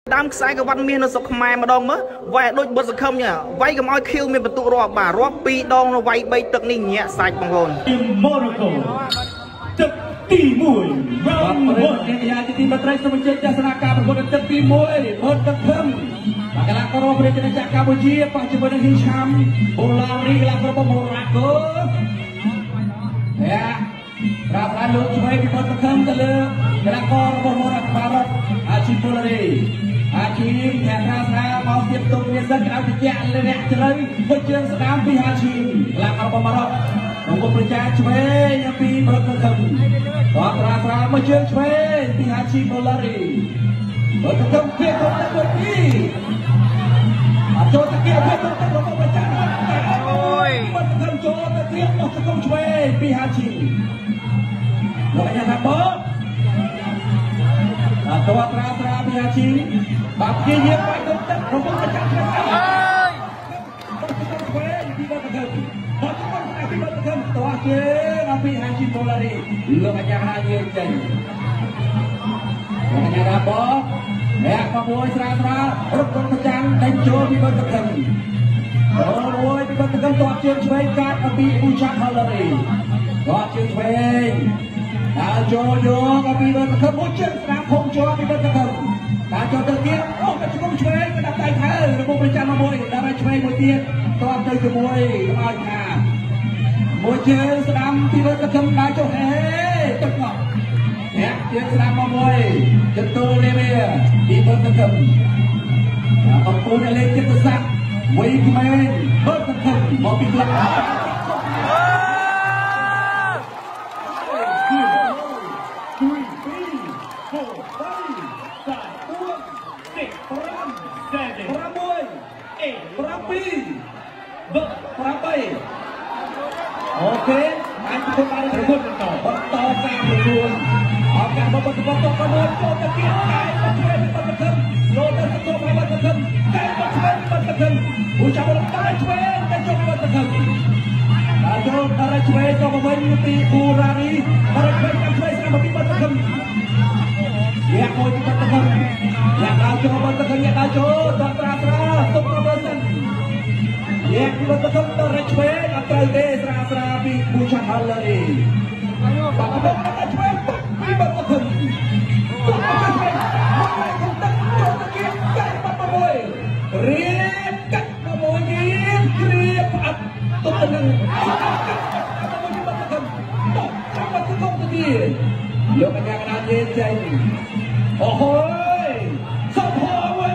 តាមខ្សែក្បាត់មាសនៅស្រុកខ្មែរម្ដងមើលវាយដូចបុតសង្ឃឹមញ៉ាវាយកុំឲ្យខៀវមានបន្ទុករាប់បាទរាប់2ដងនៅវាយ3ទឹកនេះញាក់សាច់បងប្អូនទឹកទី1បាទប្រវត្តិកញ្ញាជាទីមេត្រីសូមអញ្ជើញទស្សនាការប្រវត្តិទឹកទី1បុតសង្ឃឹមបាទកីឡាករប្រជាជាតិកម្ពុជាបច្ចុប្បន្ននេះឆាំបូឡារីកីឡាកររបស់ម៉ូរ៉ាកូប្រាប់ថាលោកឆ្វេងពីបុតសង្ឃឹមទៅលើកីឡាកររបស់ម៉ូរ៉ាកូអាជីបូឡារីអាជីអ្នកប្រាស្រ័យមកទៀតទុំមានសិនក្រៅជែកលរះជ្រៅវិជើងស្ដាមពីអាជីកីឡាកររបស់ម៉ូរ៉ាកូរបស់ប្រជាឆ្វេងពីបុតសង្ឃឹមបាទប្រាស្រ័យមកជើងឆ្វេងពីអាជីបូឡារីបុតសង្ឃឹមគេទៅទឹកមួយទីអត់ចូលទៅគេទៅទឹករបស់ប្រជាអូយបុតសង្ឃឹមចូលទៅទៀតបុតសង្ឃឹមឆ្វេងពីអាជីលោកអាថាបើអត់ទៅប្រាស្រ័យពីអាជីបាទគេយាមបាយទៅទឹករបស់ប្រជាឆ្វេងអើយបុតសង្ឃឹមឆ្វេងពីបុតសង្ឃឹមបាត់ទៅពីបាត់ទៅតោះគេដល់ពីហាជីបូឡារីលោកអាចារ្យហាយើងចេញលោកអាចារ្យបោអ្នកក្មួយស្រាស្រារត់ប្រចាំតែចូលពីបាត់ទៅអូយពីបាត់ទៅតោះជើងឆ្វេងកាត់ពីអ៊ូឆាត់ហូឡារីតោះជើងឆ្វេងដល់ចូលយកពីបាត់ទៅមួយជើងស្ដាប់ភុំចូលពីបាត់ទៅដល់ចូលទៅទៀតអូទៅជុំឆ្វេងក៏ដាក់ដៃថើរបស់ប្រចាំមួយដល់ឆ្វេងមួយទៀតតោះទៅជាមួយឲ្យថាមួយជើងស្ដាំពីរត់ទៅខ្ញុំដើរចុះហេទឹកមកអ្នកជើងស្ដាំមកមួយចន្ទូនេះវាពីរត់ទៅខ្ញុំបងប្អូនលេខចិត្តសាស្ត្រវ័យក្មេងបត់ទៅខ្ញុំមកពីក្លឹបអូខេអាចធ្វើបានប្រកួតបន្តការប្រកួតអរការបន្តប្រកួតចូលទៅទៀតតែមកឆ្វេងបន្តទៅលោកទៅទទួលឲ្យបន្តទៅតែមកឆ្វេងបន្តទៅគូចាប់ដល់តែឆ្វេងតែចូលបន្តទៅដល់ចូលដល់ឆ្វេងចូលមកវិញពីបូរ៉ារីដល់ឆ្វេងតាមឆ្វេងស្រាប់ពីបន្តទៅយ៉ាមួយបន្តទៅយ៉ាដល់ចូលបន្តទៅយ៉ាដល់ចូលដល់ត្រាត្រាទុកទៅបើសិនយ៉ាពីបន្តទៅដល់ឆ្វេងអត់ត្រូវទេស្រាស្រាពីប៊ូឆាត់ហូឡារីបាទបន្តទៅឆ្វេងពីបន្តទៅទុកទៅឆ្វេងមកទៅទឹកចូលទៅគៀបតែបន្តមួយរៀបកាត់មួយរៀបគ្រៀបអត់ទុកទៅនឹងបន្តទៅចាំមកទៅទៅទៀតលោកកញ្ញាកណ្ដាលយើងចេញអូហូយសុំហោមួយ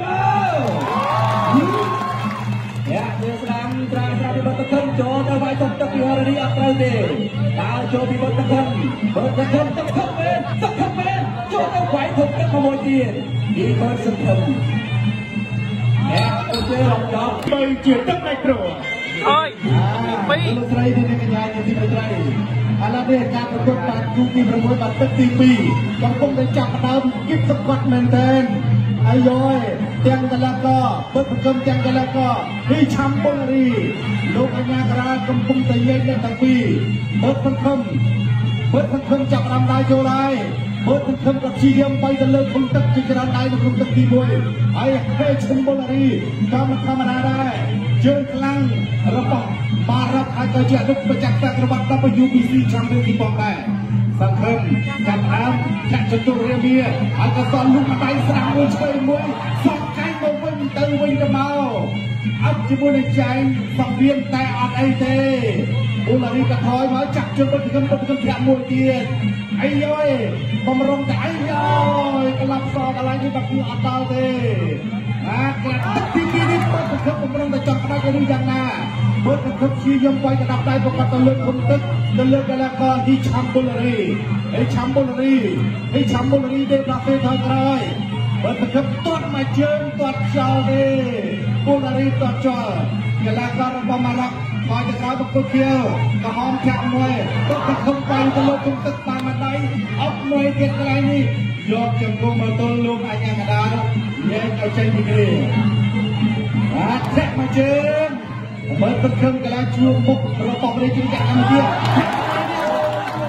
មកយ៉ាយើងស្ដាំត្រាស្រាពីបុតទៅចូលទៅវាយទុកទឹកពីហូឡារីអត់ត្រូវទេដើរចូលពីបុតទៅបុតទៅទឹកខំមែនទឹកខំមែនចូលទៅវាយទុកទឹកមួយទៀតពីបុតសង្ឃឹមយ៉ាអូទេរំដោបីជាទឹកដៃព្រោះអើយពីលោកស្រីទីកញ្ញាជាទីមេត្រីឥឡូវនេះការប្រកួតបានគូទី6បានទឹកទី2កំពុងតែចាប់ដើមគិតសង្កត់មែនទែនអាយយទាំងកីឡាករបុតសង្ឃឹមទាំងកីឡាករពីឆាំបូឡារីលោកអាញាក្រាកំពុងតែញែកនៅទាំងពីរបុតសង្ឃឹមចាប់ដើមដៃចូលហើយបុតសង្ឃឹមក៏ព្យាយាមបីទៅលើក្នុងទឹកជាច្រើនដៃនៅក្នុងទឹកទី1ហើយពេលឆាំបូឡារីក៏មិនធម្មតាដែរជើងខ្លាំងរបស់បារ៉ាត់ហើយក៏ជាអនុប្រចាំការរបស់ WBC ឆាំពីពីបងដែរសង្ឃឹមចាប់ដើមចាក់ចតុរាមាហើយក៏សល់លុកដៃស្រាំមួយឆ្វេងមួយសក់កែងមកវិញទៅវិញទៅមកអត់ជាមួយនឹងចែងសង្វៀនតែអត់អីទេអូឡារីក៏ថយមកចាក់ជើងបុតសង្ឃឹមធាក់មួយទៀតអីយោបំរុងតែអីយោក្លាប់សកន្លែងនេះបាក់គឺអត់ដល់ទេក្លាប់ទឹកទី2នេះបុតសង្ឃឹមបំរុងតែចង់ផ្ដាច់ឬយ៉ាងណាបុតសង្ឃឹមជាយំវាយក្តាប់ដៃប្រកាសទៅលើគុំទឹកទៅលើកីឡាករទីឆាំបូឡារីហើយឆាំបូឡារីទេដល់ពេលថយក្រោយបុតសង្ឃឹមទាត់មកជើងទាត់ខ្យល់ទេបូឡារីទាត់ចោលកីឡាកររបស់ម៉ារ៉ាក់មកទៅក្រោយប្រកួតខៀវក៏ហមចាក់មួយបុតសង្ឃឹមបាយទៅលើគុំទឹកតាមដៃអត់មួយទៀតកន្លែងនេះយកជង្គង់មកទល់លោកអាញាកដាលញែកឲ្យចេញពីគ្នាបាទចាក់មកជើងបើសង្ឃឹមកន្លែងជួបមុខរបស់ប្រជាជនកម្ពុជា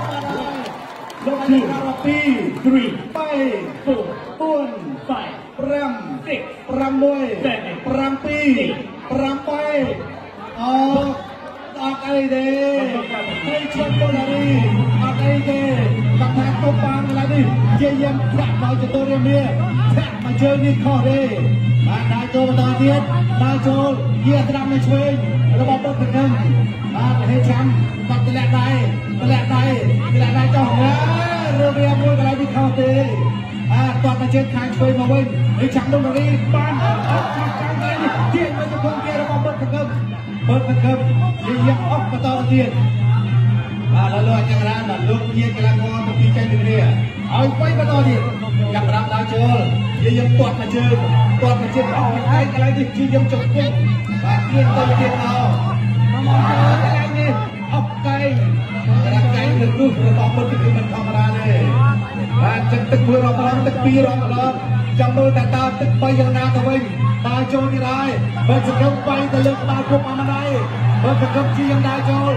Look, 2, 3, 4, 4, 5 អត់អីទេហើយឈុំបូឡារីអត់អីទេគាត់ថាគប់បានកន្លែងនេះជាយើងធ្លាក់មកទៅរៀមនេះធ្លាក់មកជើងនេះខុសទេបាទដើរចូលបន្តទៀតដើរចូលយាត្រាំនៅឆ្វេងរបស់បុកកឹមបាទហេចាំគាត់ធ្លាក់ដៃចុះរឿងវាមួយកន្លែងនេះខុសទេគាត់មកជើងខាងឆ្វេងមកវិញហើយចាំបូឡារីបានអត់ចាំកន្លែងនេះជាមកទៅក្នុងគេរបស់បុកកឹមយើងអស់បន្តទៀតបាទលោកអញ្ចឹងណាលោកជាកីឡាករពីចៃពីនេះឲ្យໄວបន្តទៀតចាប់ផ្ដើមដើរចូលយើងទាត់មកជើងអស់ហើយកន្លែងនេះជាយើងជង្គង់បាទទៀតទៅទៀតមកកន្លែងនេះអស់កែងនឹងនោះរបស់ពុទ្ធគឺមិនធម្មតាទេបាទទឹកមួយរំលងទឹកពីររំលងចាំមើលតែតើទឹក3យ៉ាងណាទៅវិញដើរចូលនេះដែរបើសង្ឃឹម3ទៅលើក្បាលគុំអមណៃបើសង្ឃឹមជាយ៉ាងដើរចូល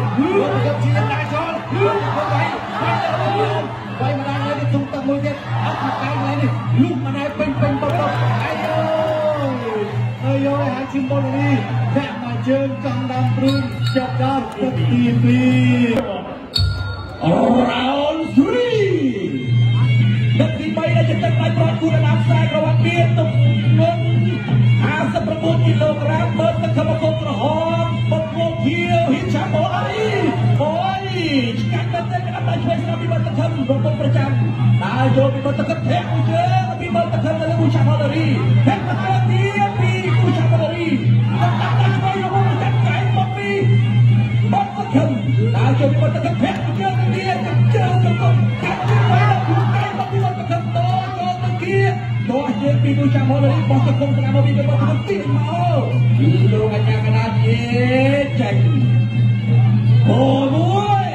វាយម្ដងហើយនេះទុំទឹកមួយទៀតអត់មកកែងហើយនេះលូកម្ដងពេញបបអាយហើយជិមបូនីធាក់មកជើងចង់ដាំព្រួយចាប់ដល់ទឹកទី2 Round 3ទឹកទី3ដែលជាទឹកដៃប្រត់គូរណាំខ្សែក្រវ៉ាត់មានទុកមុន59គីឡូក្រាមបើទឹកខំមកក្រហមបុកមកជាហ៊ីឆាបូឡារីអូយឆ្កាច់ទៅតែក្តាប់ដៃឆ្វេងស្រាប់ពីបាត់ទឹកខំរំពងប្រចាំដើរចូលពីបាត់ទឹកខំធាក់មួយជើងពីបាត់ទឹកខំទៅលើហ៊ីឆាបូឡារីធាក់មកទៀតពីហ៊ីឆាបូឡារីដាក់ដៃឆ្វេងរំពងប្រចាំកែមកពីបាត់ទឹកខំដើរចូលពីបាត់ទឹកខំធាក់មួយជើងទៀតជើងទៅកាត់ទៅដល់ខ្លួនកែមកពីបាត់ទឹកខំតចូលទៅគៀតោះជើងពីហ៊ីឆាបូឡារីបោះទៅគុំស្នាមមកពីបាត់ទឹកខំទៀតមកលោកអាចារ្យកណាជាចេញអូមួយ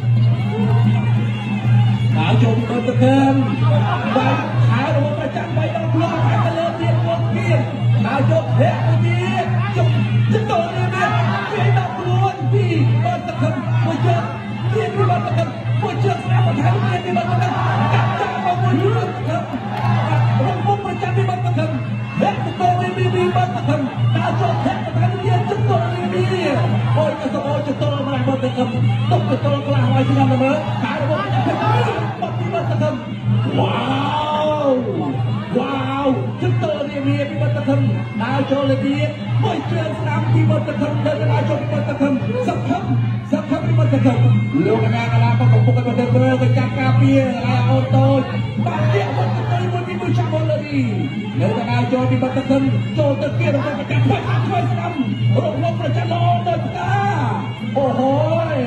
ដើរចូលពីបាត់ទឹកខំបាទហើយរបស់ប្រចាំ3ដល់ខ្លួនតែទៅលើទៀតមកទៀតដើរចូលធាក់ទៅទៀតជុំទៅនេះវាដល់ខ្លួនពីបាត់ទឹកខំមួយជើងទៀតពីបាត់ទឹកខំមួយជើងស្នាមបន្ថែមទៀតពីបាត់ទឹកខំកាត់ចាក់មកមួយជើងរំពងប្រចាំពីបាត់ទឹកខំធាក់ទៅពីបាត់ទឹកខំដើរចូលធាក់បន្ថែមទៀតជុំទៅនេះអូយទៅទៅទៅមកបាត់ទឹកខំទុកទៅខ្លះហើយខ្ញុំទៅមើលហើយរបស់បាត់ទឹកខំវ៉ាវជិតទៅនេះវាពីបាត់ទឹកខំដើរចូលទៅទៀតមួយជើងស្ដាំពីបាត់ទឹកខំដើរចូលពីបាត់ទឹកខំសឹកខំពីបាត់ទឹកខំលោកកញ្ញាកលាក៏កំពុងតែទៅមើលទៅចាប់ការពារហើយអូតូចបាត់ទៀតបាត់ទឹកខំមួយពីមួយចាំបូឡារីនៅតែដើរចូលពីបាត់ទឹកខំចូលទៅទៀតរបស់ប្រចាំផ្លេចឆ្វេងស្ដាំរងប្រចាំល្អទៅផ្កាអូហូយ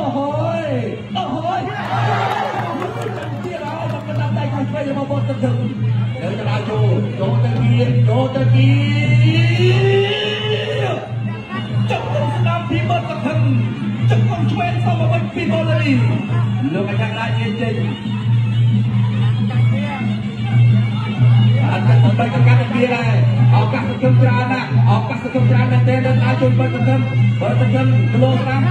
ទៀតហើយមកដល់ដៃខាងឆ្វេងរបស់បាត់ទឹកខំនៅតែដើរចូលទៅទៀតចាប់ទៅស្ដាំពីបាត់ទឹកខំចាប់កុំឆ្វេងសមមកពីបូឡារីលោកអាចារ្យអាចនិយាយអត់ទៅទៅកាន់ពីដែរឱកាសសង្គមច្រើនណាស់ឱកាសសង្គមច្រើនមែនទេដល់អាចជួយបាត់សង្គមគីឡូស្រាំ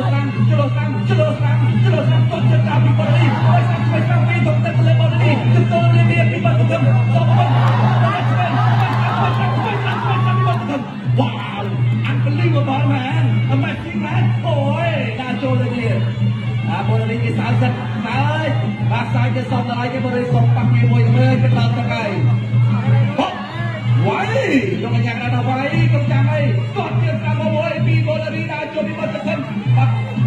គាត់ជិតដល់ពីបូឡារីហើយសាច់ឆ្វេងពីទៅទៅលើបូឡារីទៅទៅនេះពីបាត់សង្គមសមមកវ៉ាវ unbelievable man amazing man អូយដើរចូលទៅទៀតបូឡារីគេសើចហើយបាទសាយទៅសំដល់ហើយគេបូឡារីសុំប៉ះមួយទៅមើលទៅដល់ទៅហើយវាយលោកអាចារ្យដល់វាយកុំចាំអីគាត់ទៀតតាមមួយពីបូឡារីដើរចូលពីបាត់ទឹកខំបាទ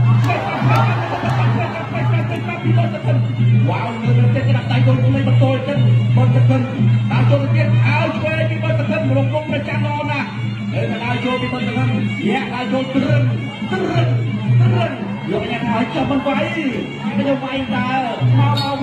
ពីបាត់ទឹកខំវ៉ាវនៅតែគេដាក់ដៃចូលខ្លួនបន្ទោលទឹកបាត់ទឹកខំដើរចូលទៅទៀតហើយឆ្វេងពីបាត់ទឹកខំរំពងប្រចាំល្អណាស់ហើយដើរចូលពីបាត់ទឹកខំយ៉ាដើរចូលទ្រឹងលោកអាចារ្យឲ្យចាប់មិនវាយខ្ញុំវាយដើរមក